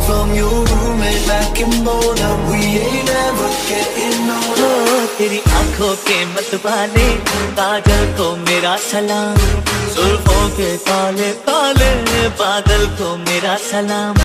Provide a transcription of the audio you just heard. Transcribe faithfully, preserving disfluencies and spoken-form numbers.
from your roommate back in Boulder. We ain't ever getting older. तेरी आंखों के मतवाले काजल को मेरा सलाम, जुल्फों के काले काले बादल को मेरा सलाम।